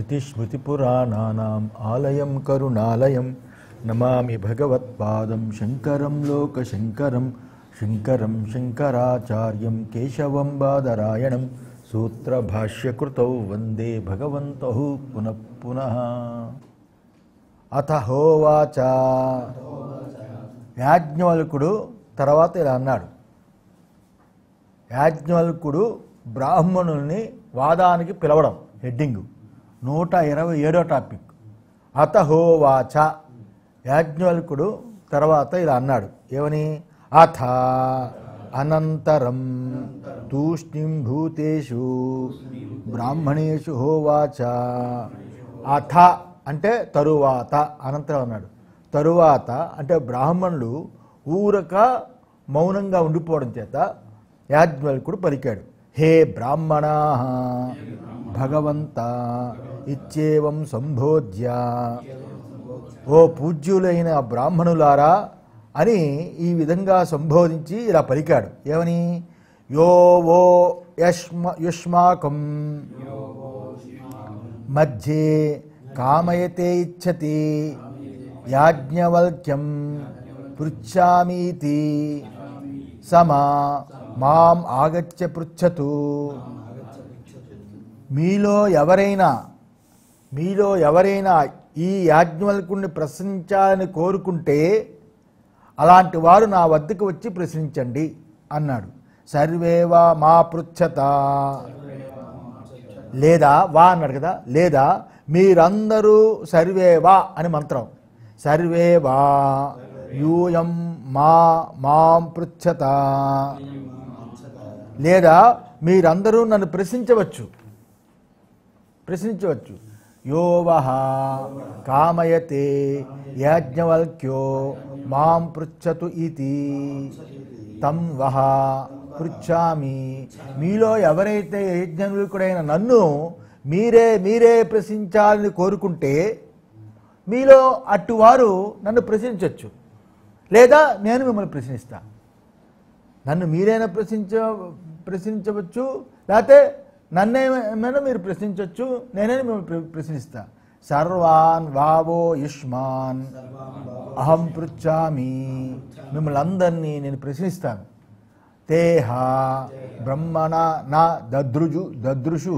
శృతిస్మృతిపురాణానాం ఆలయం కరుణాలయం నమామి భగవత్పాదం శంకరం లోకశంకరం శంకరం శంకరాచార్యం కేశవం బాదరాయణం సూత్రభాష్యకృతౌ వందే భగవంతౌ పునః పునః. అథ హోవాచ, యాజ్ఞవల్కుడు తర్వాత ఇలా అన్నాడు. యాజ్ఞవల్కుడు బ్రాహ్మణుల్ని వాదానికి పిలవడం, హెడ్డింగు 127వ టాపిక్. అథ హోవాచ, యాజ్ఞవల్కుడు తర్వాత ఇలా అన్నాడు. ఏమని? అథ అనంతరం తూష్ణిం భూతేషు బ్రాహ్మణేషు హోవాచ. అథ అంటే తరువాత, అనంతరం అన్నాడు. తరువాత అంటే బ్రాహ్మణులు ఊరక మౌనంగా ఉండిపోవడం చేత యాజ్ఞవల్కుడు పలికాడు. హే బ్రాహ్మణా భగవంత ఇచ్చేవం సంబోధ్య, ఓ పూజ్యులైన బ్రాహ్మణులారా అని ఈ విధంగా సంబోధించి ఇలా పలికాడు. ఏమని? యో వో యుష్మాకం మధ్యే కామయతే ఇచ్చతి యాజ్ఞవల్క్యం పృచ్ఛామీతి సమా మాం ఆగత్య పృచ్ఛతు. మీలో ఎవరైనా ఈ యాజ్ఞవల్కుడిని ప్రశ్నించాలని కోరుకుంటే అలాంటి వారు నా వద్దకు వచ్చి ప్రశ్నించండి అన్నాడు. సర్వేవా మా పృచ్ఛత, లేదా వా అన్నాడు కదా, లేదా మీరందరూ సర్వేవా అని మంత్రం. సర్వేవా యూయం మాం పృచ్ఛత, లేదా మీరందరూ నన్ను ప్రశ్నించవచ్చు. యోవహ కామయతే యాజ్ఞవల్క్యో మాం పృచ్ఛతు ఇతి తం వహ పృచ్ఛామి. మీలో ఎవరైతే యాజ్ఞవల్కుడైన నన్ను మీరే ప్రశ్నించాలని కోరుకుంటే మీలో అట్టువారు నన్ను ప్రశ్నించవచ్చు, లేదా నేను మిమ్మల్ని ప్రశ్నిస్తా. నన్ను మీరైనా ప్రశ్నించవచ్చు, లేకపోతే నన్నేమైనా మీరు ప్రశ్నించవచ్చు, నేనే మిమ్మల్ని ప్రశ్నిస్తా. సర్వాన్ వావో యుష్మాన్ అహం పృచ్ఛామి, మిమ్మల్ని అందరినీ నేను ప్రశ్నిస్తాను. తేహ బ్రహ్మణ నా దదృషు,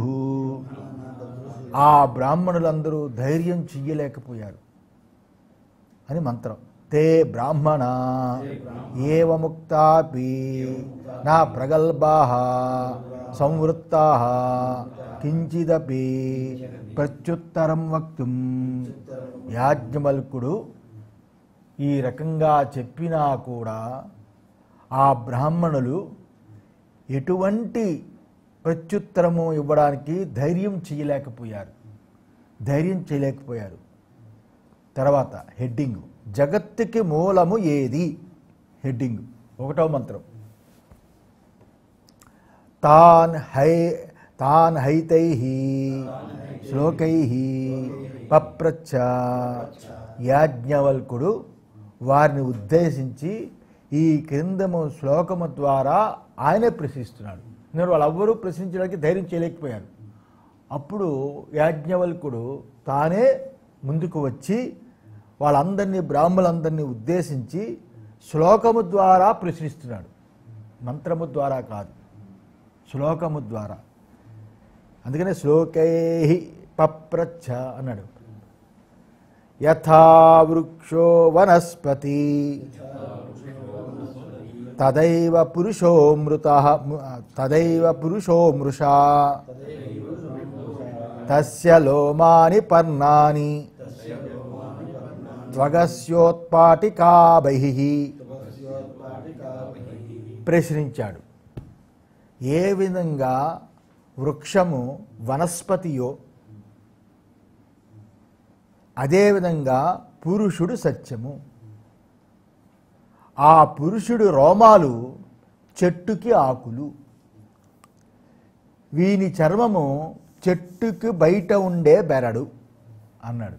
ఆ బ్రాహ్మణులందరూ ధైర్యం చెయ్యలేకపోయారు అని మంత్రం. తే బ్రాహ్మణ ఏవముక్తాపి నా ప్రగల్భాః సంవృత్తాః కించిదపి ప్రత్యుత్తరం వక్తుం. యాజ్ఞవల్కుడు ఈ రకంగా చెప్పినా కూడా ఆ బ్రాహ్మణులు ఎటువంటి ప్రత్యుత్తరము ఇవ్వడానికి ధైర్యం చేయలేకపోయారు. తర్వాత హెడ్డింగు జగత్తుకి మూలము ఏది? హెడ్డింగు 1వ మంత్రం. తాన్ హైతైః శ్లోకైః పప్రచ్ఛ. యాజ్ఞవల్కుడు వారిని ఉద్దేశించి ఈ క్రిందము శ్లోకము ద్వారా ఆయనే ప్రశ్నిస్తున్నాడు. నేను వాళ్ళెవ్వరూ ప్రశ్నించడానికి ధైర్యం చేయలేకపోయారు. అప్పుడు యాజ్ఞవల్కుడు తానే ముందుకు వచ్చి వాళ్ళందరినీ బ్రాహ్మణులందరినీ ఉద్దేశించి శ్లోకము ద్వారా ప్రశ్నిస్తున్నాడు. మంత్రము ద్వారా కాదు, శ్లోకము ద్వారా. అందుకనే శ్లోకైః పప్రచ్ఛ అన్నాడు. యథా వృక్షో వనస్పతి తదైవ పురుషో మృషా తస్య లోమాని పర్ణాని త్వగస్యోత్పాటికాభైః. ప్రశ్నించాడు. ఏ విధంగా వృక్షము వనస్పతియో అదేవిధంగా పురుషుడు సత్యము. ఆ పురుషుడు రోమాలు చెట్టుకి ఆకులు, వీని చర్మము చెట్టుకి బయట ఉండే బెరడు అన్నాడు.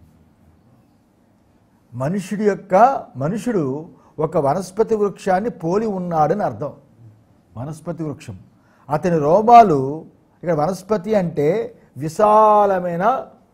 మనుషుడు ఒక వనస్పతి వృక్షాన్ని పోలి ఉన్నాడని అర్థం. వనస్పతి వృక్షం, అతని రోమాలు, ఇక్కడ వనస్పతి అంటే విశాలమైన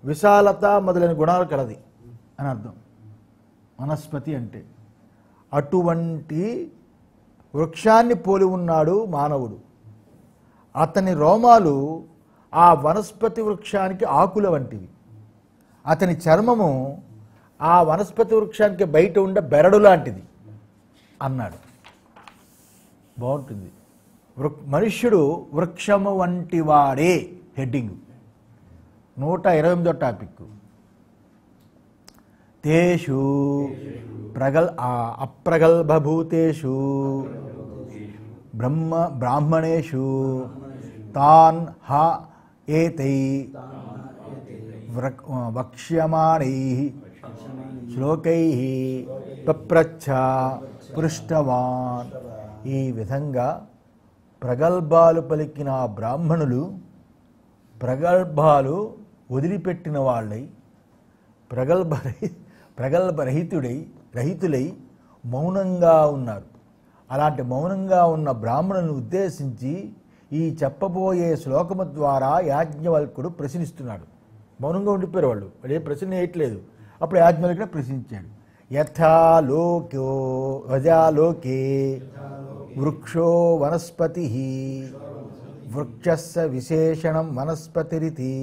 విశాలత మొదలైన గుణాలు కలది అని అర్థం వనస్పతి అంటే. అటువంటి వృక్షాన్ని పోలి ఉన్నాడు మానవుడు. అతని రోమాలు ఆ వనస్పతి వృక్షానికి ఆకుల వంటివి. అతని చర్మము ఆ వనస్పతి వృక్షానికి బయట ఉండే బెరడు లాంటిది అన్నాడు. బాగుంటుంది. మనుష్యుడు వృక్షము వంటి వాడే హెడ్డింగ్ 128వ టాపిక్. తేషు అప్రగల్భభూతేషు బ్రాహ్మణేషు తాన్ హ ఏతై వక్ష్యమాణై శ్లోకై పప్రచ్ఛ పృష్టవాన్. ఈ విధంగా ప్రగల్భాలు పలికిన బ్రాహ్మణులు ప్రగల్భాలు వదిలిపెట్టిన వాళ్ళై రహితులై మౌనంగా ఉన్నారు. అలాంటి మౌనంగా ఉన్న బ్రాహ్మణులను ఉద్దేశించి ఈ చెప్పబోయే శ్లోకము ద్వారా యాజ్ఞవల్కుడు ప్రశ్నిస్తున్నాడు. మౌనంగా ఉండిపోయారు వాళ్ళు ఏ ప్రశ్న వేయట్లేదు. అప్పుడు యాజ్ఞవల్కుడు ప్రశ్నించాడు. యథాలోకే వృక్షో వనస్పతి వృక్షస్య విశేషణం వనస్పతిరితి.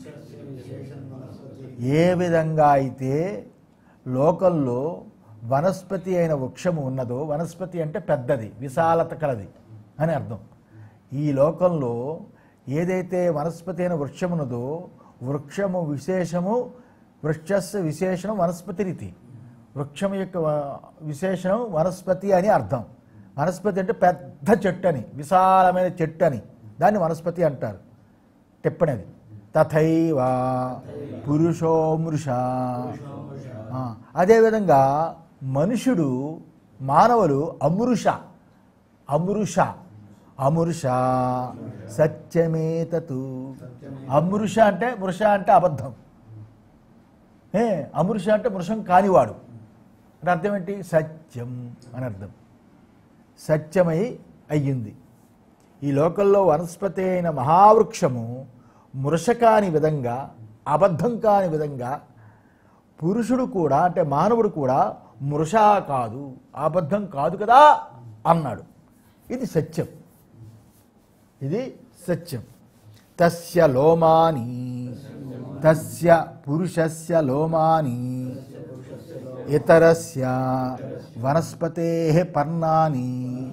ఏ విధంగా అయితే లోకంలో వనస్పతి అయిన వృక్షము ఉన్నదో, వనస్పతి అంటే పెద్దది, విశాలత కలది అని అర్థం. ఈ లోకంలో ఏదైతే వనస్పతి అయిన వృక్షం ఉన్నదో వృక్షము విశేషము, వృక్షస్య విశేషణం వనస్పతి రీతి. వృక్షం యొక్క విశేషణం వనస్పతి అని అర్థం. వనస్పతి అంటే పెద్ద చెట్టు అని, విశాలమైన చెట్టు అని, దాన్ని వనస్పతి అంటారు. టిప్పణది. తథైవ పురుషో మృష. అదేవిధంగా మనుషుడు, మానవులు అమృష సత్యమేతతు. అమృష అంటే మృష అంటే అబద్ధం. అమృష అంటే మృషం కానివాడు అంటే అర్థం ఏంటి? సత్యం అని అర్థం. సత్యమై అయ్యింది. ఈ లోకంలో వనస్పతి అయిన మహావృక్షము మృష కాని విధంగా, అబద్ధం కాని విధంగా పురుషుడు కూడా అంటే మానవుడు కూడా మృష కాదు, అబద్ధం కాదు కదా అన్నాడు. ఇది సత్యం. తస్య లోమాని, తస్య పురుషస్య లోమాని ఇతరస్య వనస్పతేః పర్ణాని.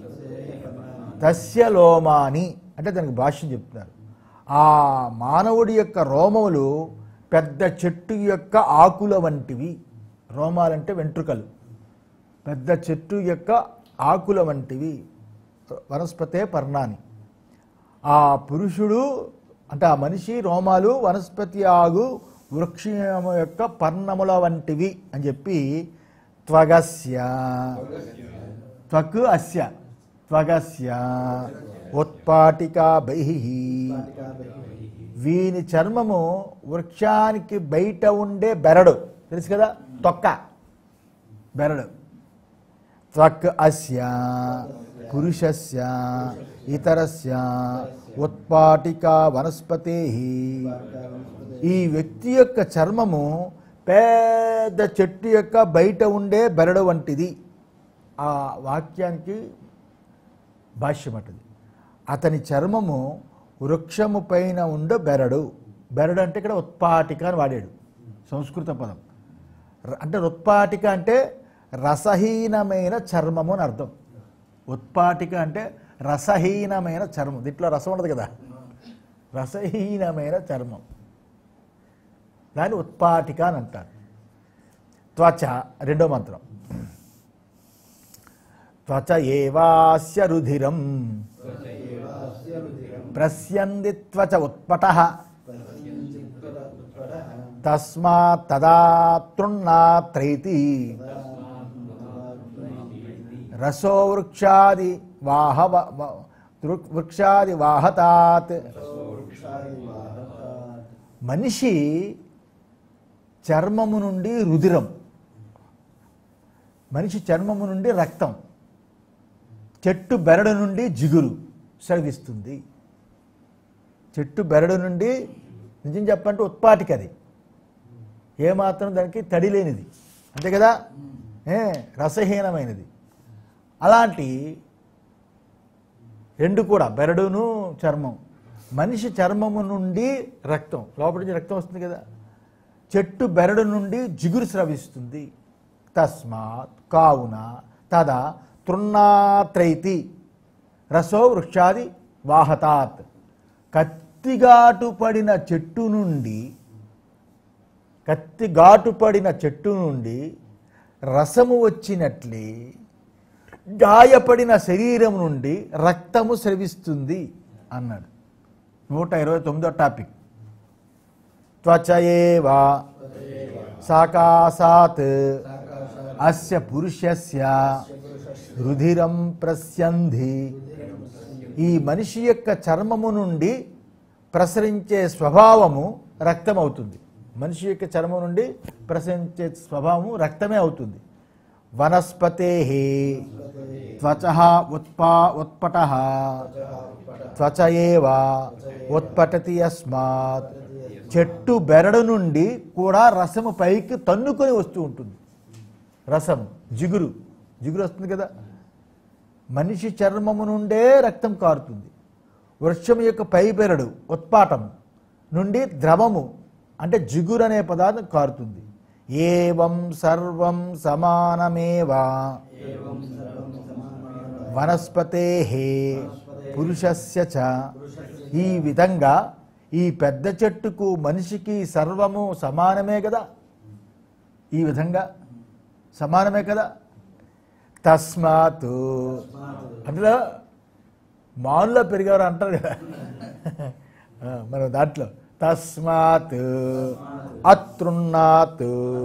తస్య లోమాని అంటే దానికి భాష్యం చెప్తున్నారు. ఆ మానవుడి యొక్క రోమములు పెద్ద చెట్టు యొక్క ఆకుల వంటివి. రోమాలంటే వెంట్రుకలు. పెద్ద చెట్టు యొక్క ఆకుల వంటివి. వనస్పతే పర్ణాని. ఆ పురుషుడు అంటే ఆ మనిషి రోమాలు వనస్పతి ఆగు వృక్షము యొక్క పర్ణముల వంటివి అని చెప్పి త్వగస్య ఉత్పాటికా బైః. వీని చర్మము వృక్షానికి బయట ఉండే బెరడు తెలుసు కదా, తొక్క బెరడు. త్వక్ అస్య పురుషస్య ఇతరస్య ఉత్పాటికా వనస్పతేః. ఈ వ్యక్తి యొక్క చర్మము పెద్ద చెట్టు యొక్క బయట ఉండే బెరడు వంటిది. ఆ వాక్యానికి భాష్యం అటది. అతని చర్మము వృక్షము పైన ఉండే బెరడు. బెరడు అంటే ఇక్కడ ఉత్పాటిక అని వాడాడు, సంస్కృత పదం. అంటే ఉత్పాటిక అంటే రసహీనమైన చర్మము అని అర్థం. ఉత్పాటిక అంటే రసహీనమైన చర్మం. దీంట్లో రసం ఉండదు కదా, రసహీనమైన చర్మం, దాన్ని ఉత్పాటిక అని అంటారు. త్వచ రెండో మంత్రం. త్వచ ఏవాస్య రుధిరం ప్రస్యంది త్వచ ఉత్పటః తస్మాత్ తదా తృణ్ణాత్రైతి రసో వృక్షాది వాహతాత్. మనిషి చర్మము నుండి రుధిరం, మనిషి చర్మము నుండి రక్తం, చెట్టు బెరడు నుండి జిగురు స్రవిస్తుంది. చెట్టు బెరడు నుండి నిజం చెప్పంటే ఉత్పాటిక అది. ఏమాత్రం దానికి తడి లేనిది, అంతే కదా, రసహీనమైనది. అలాంటి రెండు కూడా బెరడును చర్మం. మనిషి చర్మము నుండి రక్తం, లోపల నుంచి రక్తం వస్తుంది కదా, చెట్టు బెరడు నుండి జిగురు స్రవిస్తుంది. తస్మాత్ కావున తదా తృణాత్రైతి రసో వృక్షాది వాహతాత్. కత్తిఘాటు పడిన చెట్టు నుండి రసము వచ్చినట్లే గాయపడిన శరీరం నుండి రక్తము స్రవిస్తుంది అన్నాడు. 129వ టాపిక్. త్వచయేవా సాకాసాత్ అస్య పురుషస్య రుధిరం ప్రస్యంధి. ఈ మనిషి యొక్క చర్మము నుండి ప్రసరించే స్వభావము రక్తం అవుతుంది. మనిషి యొక్క చర్మం నుండి ప్రసరించే స్వభావము రక్తమే అవుతుంది. వనస్పతేః త్వచః ఉత్పటః త్వచయేవ ఉత్పటతి యస్మాత్. చెట్టు బెరడు నుండి కూడా రసము పైకి తన్నుకొని వస్తూ ఉంటుంది. రసం జిగురు వస్తుంది కదా. మనిషి చర్మము నుండే రక్తం కారుతుంది. వృక్షం యొక్క పై బెరడు ఉత్పాటం నుండి ద్రవము అంటే జిగురు అనే పదార్థం కారుతుంది. ఏవం సర్వం సమానమేవా వనస్పతేః పురుషస్య చ. ఈ విధంగా ఈ పెద్ద చెట్టుకు మనిషికి సర్వము సమానమే కదా, ఈ విధంగా సమానమే కదా. తస్మాత్ అందులో మానులో పెరిగారు అంటారు కదా మన దాంట్లో. తస్మాత్ అతృణాత్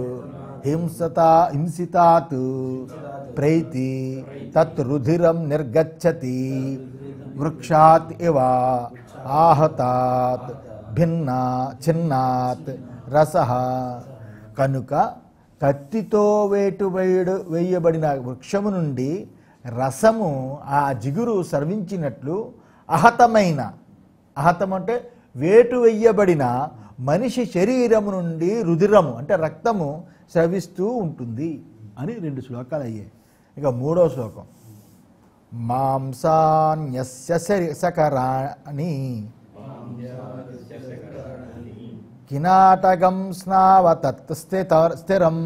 హింసితాత్ ప్రైతి తత్ రుధిరం నిర్గచ్చతి వృక్షాత్ ఇవ ఆహతాత్ చిన్నాత్ రసః. కనుక కత్తితో వేయబడిన వృక్షము నుండి రసము ఆ జిగురు స్రవించినట్లు అహతం అంటే వేటు వేయబడిన మనిషి శరీరము నుండి రుధిరము అంటే రక్తము స్రవిస్తూ ఉంటుంది అని 2 శ్లోకాలు అయ్యాయి. ఇక 3వ శ్లోకం. మాంసాన్యస్య సకరాణి కినాటకం స్నావతత్ స్థిరం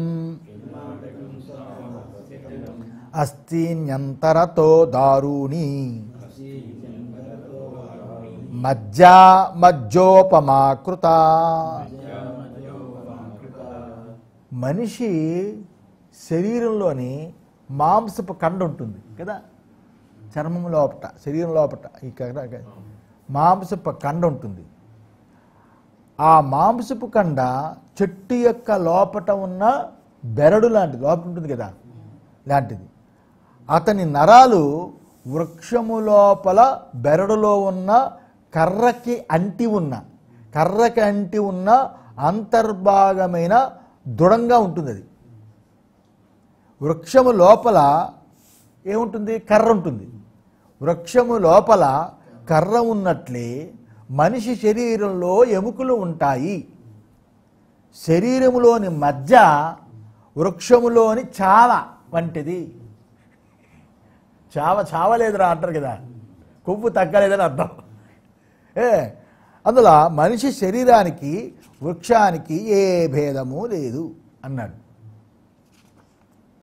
అస్తిన్యంతరతో దారుణి మజ్జోపమాకృత. మనిషి శరీరంలోని మాంసపు కండ ఉంటుంది కదా, చర్మం లోపట శరీరం లోపట ఈ మాంసపు కండ ఉంటుంది. ఆ మాంసపు కండ చెట్టు యొక్క లోపట ఉన్న బెరడు లాంటిది, లోపల ఉంటుంది కదా లాంటిది. అతని నరాలు వృక్షము లోపల బెరడులో ఉన్న కర్రకి అంటి ఉన్న అంతర్భాగమైన దృఢంగా ఉంటుంది. అది వృక్షము లోపల ఏముంటుంది? కర్ర ఉంటుంది. వృక్షము లోపల కర్ర ఉన్నట్లే మనిషి శరీరంలో ఎముకలు ఉంటాయి. శరీరములోని మజ్జ వృక్షములోని చావ వంటిది. చావలేదురా అంటారు కదా, కొవ్వు తగ్గలేదని అర్థం. అందులో మనిషి శరీరానికి వృక్షానికి ఏ భేదము లేదు అన్నాడు.